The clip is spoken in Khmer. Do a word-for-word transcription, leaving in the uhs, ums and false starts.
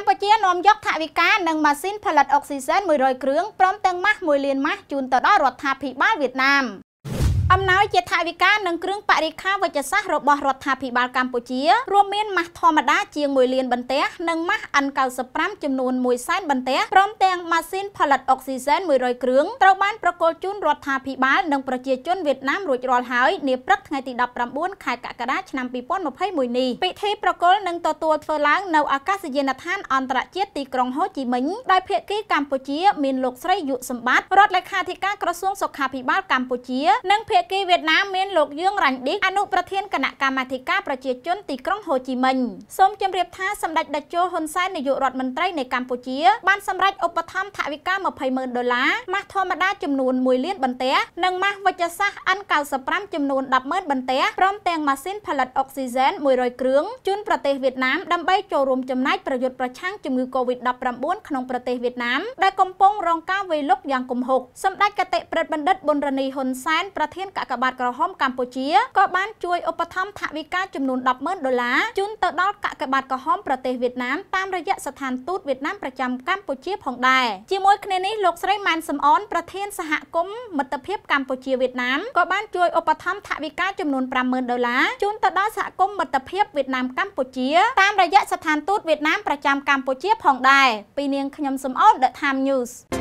កម្ពុជានាំយកថវិកានិងម៉ាស៊ីនផលិតអុកស៊ីហ្សែន មួយរយ គ្រឿងព្រមទាំងម៉ាស់ មួយ លានម៉ាស់ជូនទៅដល់រដ្ឋាភិបាលវៀតណាមអំណោយជាថវិកានិងគ្រឿងបរិក្ខារវេជ្ជសាស្ត្ររបស់រដ្ឋាភិបាលកម្ពុជារួមមានម៉ាស់ធម្មតាជាង មួយ លានបន្ទះនិងម៉ាស់ អិន ៩៥ ចំនួន មួយ សែនបន្ទះព្រមទាំងម៉ាស៊ីនផលិតអុកស៊ីហ្សែន មួយរយ គ្រឿងត្រូវបានប្រគល់ជូនរដ្ឋាភិបាលនិងប្រជាជនវៀតណាមរួចរាល់ហើយនាព្រឹកថ្ងៃទី ដប់ប្រាំបួន ខែកក្កដាឆ្នាំ ពីរពាន់ម្ភៃមួយ នេះពិធីប្រគល់នឹងទទួលធ្វើឡើងនៅអាកាសយានដ្ឋានអន្តរជាតិទីក្រុងហូជីមិញដោយភាគីកម្ពុជាមានលោកស្រីយុសម្បត្តិរដ្ឋលេខាធិការក្រសួងសុខាភិបាលកម្ពុជានិងភាគីវៀតណាមមានលោកយឿងរ៉ាញ់ឌីកអនុប្រធានគណៈកម្មាធិការប្រជាជនទីក្រុងហូជីមិញសូមជម្រាបថាសម្ដេចតេជោហ៊ុនសែននាយករដ្ឋមន្ត្រីនៃកម្ពុជាបានសម្រេចឧបត្ថម្ភថវិកា ម្ភៃម៉ឺន ដុល្លារម៉ាស់ធម្មតាចំនួន មួយ លានបន្ទះនិងម៉ាស់វេជ្ជសាស្ត្រ អិន ៩៥ ចំនួន ដប់ម៉ឺន បន្ទះព្រមទាំងម៉ាស៊ីនផលិតអុកស៊ីហ្សែន មួយរយ គ្រឿងជូនប្រទេសវៀតណាមដើម្បីចូលរួមចំណែកប្រយុទ្ធប្រឆាំងជំងឺ កូវីដ ដប់ប្រាំបួន ក្នុងប្រទេសវៀតណាមដែលកំពុងរងការវាយលុកយ៉ាងគំហុកសម្ដេចគតិប្រិទ្ធបណ្ឌិតប៊ុនរ៉ានីហ៊ុនសែនប្រធានកាកបាទក្រហមកម្ពុជាក៏បានជួយឧបត្ថម្ភថវិកាចំនួន ដប់ម៉ឺន ដុល្លារជូនទៅដល់កាកបាទក្រហមប្រទេសវៀតណាមតាមរយៈស្ថានទូតវៀតណាមប្រចាំកម្ពុជាផងដែរជាមួយគ្នានេះលោកស្រីម៉ែនសំអនប្រធានសហគមន៍មិត្តភាពកម្ពុជាវៀតណាមក៏បានជួយឧបត្ថម្ភថវិកាចំនួន ប្រាំម៉ឺន ដុល្លារជូនទៅដល់សហគមន៍មិត្តភាពវៀតណាមកម្ពុជាតាមរយៈស្ថានទូតវៀតណាមប្រចាំកម្ពុជាផងដែរពីនាងខ្ញុំសំអន The Time News